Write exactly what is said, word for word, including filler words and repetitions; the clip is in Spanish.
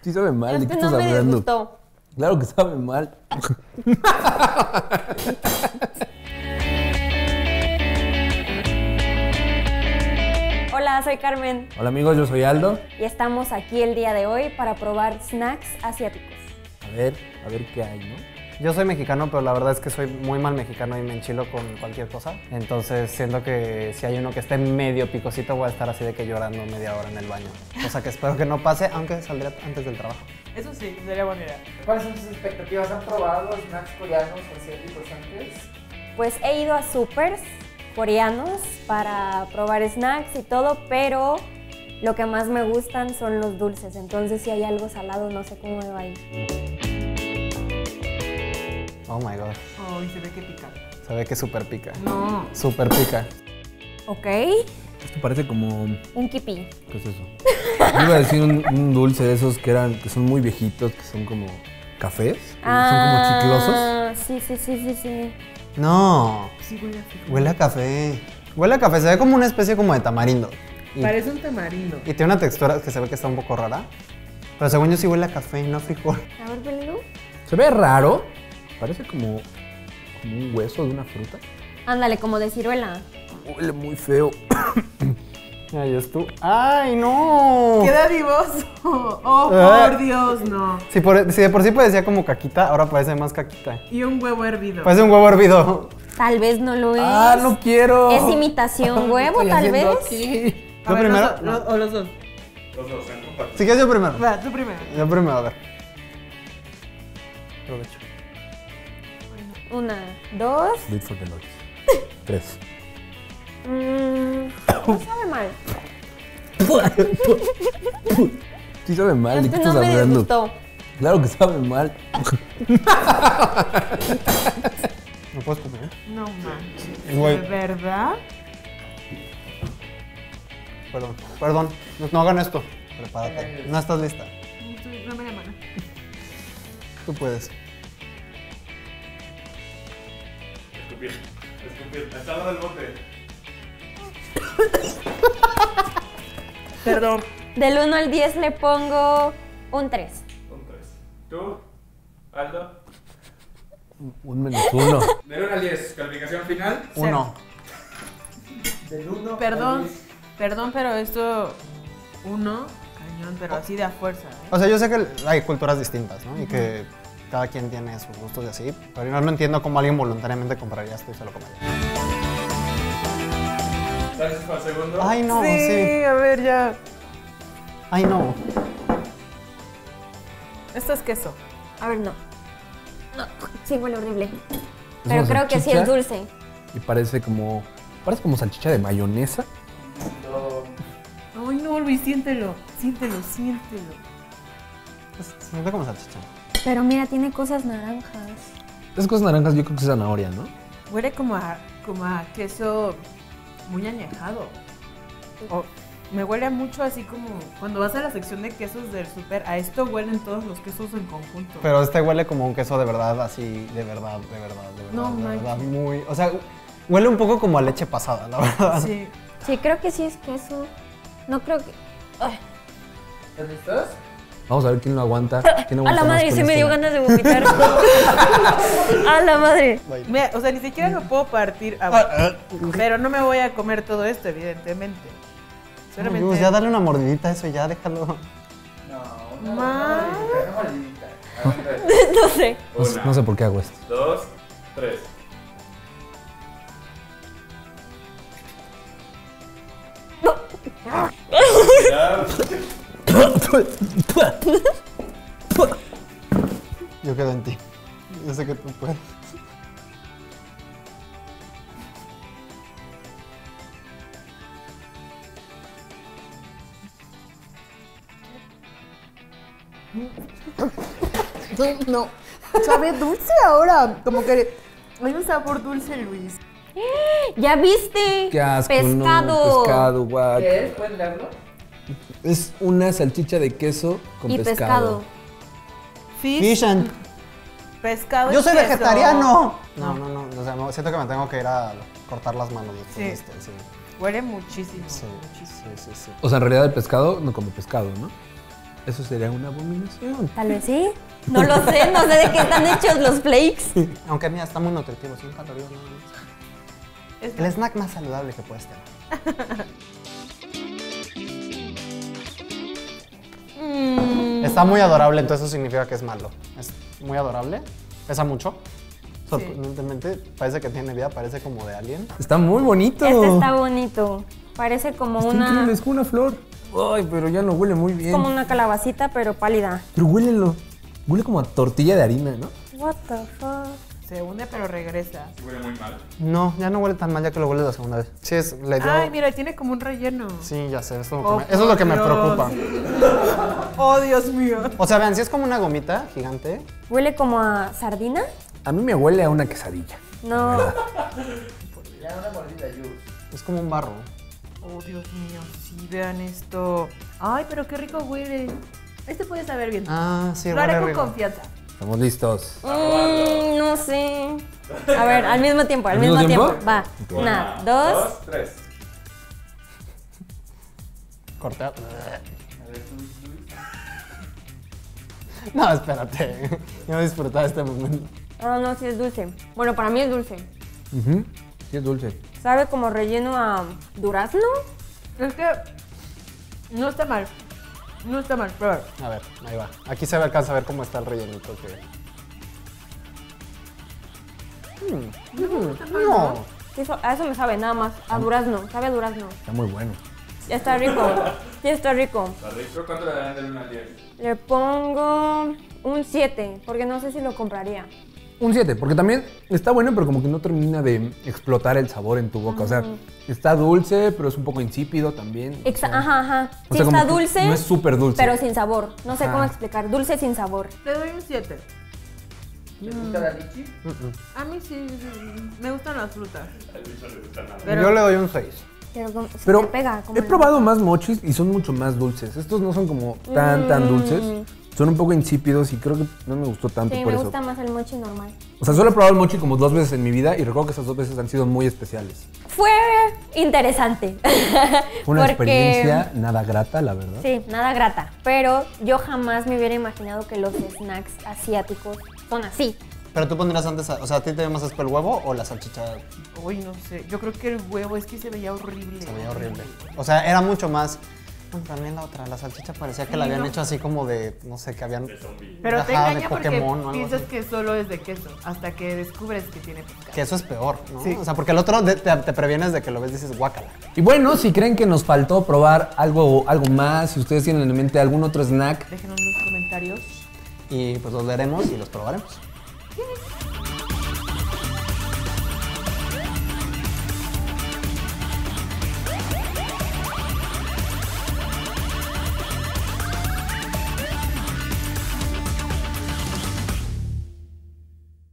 Sí sabe mal, ¿de qué Este estás no me hablando? disgustó. Claro que sabe mal. Hola, soy Carmen Hola amigos, yo soy Aldo. y estamos aquí el día de hoy para probar snacks asiáticos. A ver, a ver qué hay, ¿no? Yo soy mexicano, pero la verdad es que soy muy mal mexicano y me enchilo con cualquier cosa. Entonces siento que si hay uno que esté medio picosito voy a estar así de que llorando media hora en el baño. Cosa que espero que no pase, aunque saldré antes del trabajo. Eso sí, sería buena idea. ¿Cuáles son tus expectativas? ¿Han probado snacks coreanos o asiáticos antes? Pues he ido a supers coreanos para probar snacks y todo, pero lo que más me gustan son los dulces. Entonces si hay algo salado no sé cómo me va a ir. Oh my god. Oh, y se ve que pica. Se ve que súper pica. No. Súper pica. Ok, Esto parece como... un kipi. ¿Qué es eso? Yo iba a decir un, un dulce de esos que eran, que son muy viejitos, que son como cafés, que son como chiclosos. Ah, sí, sí, sí, sí, sí. No, Sí, huele a frijol. huele a café. Huele a café, se ve como una especie como de tamarindo. Y, Parece un tamarindo. y tiene una textura que se ve que está un poco rara. Pero según yo sí huele a café, no a frijol. A ver, Belén. Se ve raro. Parece como, como un hueso de una fruta. Ándale, como de ciruela. Huele muy feo. Ay, es tú. ¡Ay, no! ¡Queda divoso! ¡Oh, Ah. por Dios, no! Si, por, si de por sí parecía como caquita, ahora parece más caquita. Y un huevo hervido. Parece un huevo hervido. Tal vez no lo es. ¡Ah, no quiero! Es imitación huevo, ¿Qué estoy tal haciendo vez. aquí? A ¿Yo ver, primero? los do- los- o los dos. Si quieres yo primero. Va, tú primero. Yo primero, a ver. Aprovecho. Una, dos. Wait for the noise. Tres. Mmm, no sabe mal. Sí sabe mal, ¿de qué Este estás no me hablando? disgustó. Claro que sabe mal. ¿No puedes comer? No manches. Güey. ¿De verdad? Perdón, perdón. No, no hagan esto. Prepárate. No estás lista. Estoy- Dame la mano. Tú puedes. Escupir, escupir. Está al lado del bote. Perdón. Del uno al diez le pongo un tres. Un tres. ¿Tú, Aldo? Un menos uno. Del uno al diez, calificación final. Uno. Del uno Perdón. al diez. Perdón, pero esto. Uno, cañón, pero así de a fuerza. ¿eh? O sea, yo sé que hay culturas distintas, ¿no? Y que cada quien tiene sus gustos y así. Pero yo no entiendo cómo alguien voluntariamente compraría esto y se lo comería. ¿Estás listo para el segundo? Ay, no, sí. a ver, ya. Ay, no. Esto es queso. A ver, no. No, sí huele horrible. Es Pero una creo que sí salchicha es dulce. Y parece como... Parece como salchicha de mayonesa. Ay, no, Luis, siéntelo. Siéntelo, siéntelo. Es- Se ve como salchicha. Pero mira, tiene cosas naranjas. Esas cosas naranjas yo creo que es zanahoria, ¿no? Huele como a, como a queso muy añejado. O- me huele mucho así como cuando vas a la sección de quesos del súper, a esto huelen todos los quesos en conjunto. Pero este huele como un queso de verdad, así, de verdad, de verdad, de verdad. No de verdad, manches. muy. O sea, huele un poco como a leche pasada, la verdad. Sí. Sí, creo que sí es queso. No creo que... Ay, ¿Están listos? Vamos a ver quién lo aguanta. Quién a aguanta la más madre, con sí me este. dio ganas de vomitar. A la madre. Mira, o sea, ni siquiera lo puedo partir, a- pero no me voy a comer todo esto, evidentemente. Solamente... Dios, ya dale una mordidita a eso, ya déjalo. No, una Ma- mordidita, una mordidita. Aguanta. No sé. No, sé- no sé por qué hago esto. Dos, tres. Ya. Yo quedo en ti. Yo sé que tú puedes. No, sabe dulce ahora, como que hay un sabor dulce, Luis. ¿Ya viste? Qué asco, Pescado. no. Pescado, guac. ¿Qué es? ¿Pueden leerlo? Es una salchicha de queso con Y pescado. pescado. Fish, Fish and... pescado y Yo soy queso. vegetariano. No. No, no, no. O sea, no, siento que me tengo que ir a cortar las manos después Sí. de esto. Sí, Huele muchísimo, sí, muchísimo. sí, sí, sí. O sea, en realidad el pescado no come pescado, ¿no? Eso sería una abominación. Tal vez sí. No lo sé, no sé de qué están hechos los flakes. Aunque mira, está muy nutritivo, sin calorías nada más. Es- El snack más saludable que puedes tener. Mm, Está muy adorable, entonces eso significa que es malo. Es muy adorable, pesa mucho. Sorprendentemente, parece que tiene vida, parece como de alien. Está muy bonito. este está bonito. Parece como Está una, increíble, es como una flor. Ay, pero ya no huele muy bien. como una calabacita, pero pálida. Pero huélelo. Huele como a tortilla de harina, ¿no? What the fuck. Se hunde pero regresa. Huele muy mal. No, ya no huele tan mal ya que lo huele la segunda vez. Sí, es, le dio... Ay, mira, tiene como un relleno. Sí, ya sé, eso, es lo Oh, que me, eso es lo que me por preocupa. Oh, Dios mío. O sea, vean, si es como una gomita gigante. ¿Huele como a sardina? A mí me huele a una quesadilla. No. Ya una mordida, Yus. Es como un barro. Oh, Dios mío, sí, vean esto. Ay, pero qué rico huele. Este puede saber bien. Ah, sí, Lo haré huele con rico. confianza. Estamos listos. Mm, no sé. A ver, al mismo tiempo, al ¿Al mismo mismo tiempo. tiempo? Va. Una, dos. tres. Cortea. No, espérate. Yo disfrutar este momento. Ah, no, sí es dulce. Bueno, para mí es dulce. Ujú. Sí, es dulce. Sabe como relleno a durazno. Es que no está mal. No está mal, prueba. A ver, ahí va. Aquí se ve, alcanza a ver cómo está el rellenito que... Mm, mm, no. Sí, eso- a eso me sabe, nada más. A durazno. Sabe a durazno. Está muy bueno. Ya está rico. Sí, está rico. ¿Está rico? ¿Cuánto le dan del uno al diez? Le pongo un siete, porque no sé si lo compraría. Un siete, porque también está bueno, pero como que no termina de explotar el sabor en tu boca. O sea, está dulce, pero es un poco insípido también. o Exa- sea, ajá, ajá. o Sí sea, como está que dulce, no es súper dulce. pero sin sabor. No sé Ajá. cómo explicar. Dulce sin sabor. Le doy un siete. ¿Te gusta la lichi? A mí sí, sí, me gustan las frutas. Al bicho le gusta nada. Pero- Yo le doy un seis. Pero, como- se Pero te pega. Como he el- probado más mochis y son mucho más dulces. Estos no son como tan, tan dulces. Son un poco insípidos y creo que no me gustó tanto Sí, por me eso. gusta más el mochi normal. O sea, solo he probado el mochi como dos veces en mi vida y recuerdo que esas dos veces han sido muy especiales. Fue interesante. Fue una Porque- experiencia nada grata, la verdad. Sí, nada grata. Pero yo jamás me hubiera imaginado que los snacks asiáticos son así. Pero tú pondrías antes, a- o sea, ¿a ti te ve más asco el huevo o la salchicha? Uy, no sé. Yo creo que el huevo es que se veía horrible. Se veía horrible. O sea, era mucho más... Bueno, también la otra, la salchicha parecía que la Sí, habían no. hecho así como de, no sé, que habían... Pero te Ajá, de engaña porque Pokémon o algo piensas así. que solo es de queso, hasta que descubres que tiene pescado. Que eso es peor, ¿no? Sí. O sea, porque el otro de- te, te previenes de que lo ves y dices guácala. Y bueno, si creen que nos faltó probar algo, algo más, si ustedes tienen en mente algún otro snack, Déjenos en los comentarios. Y pues los leeremos y los probaremos.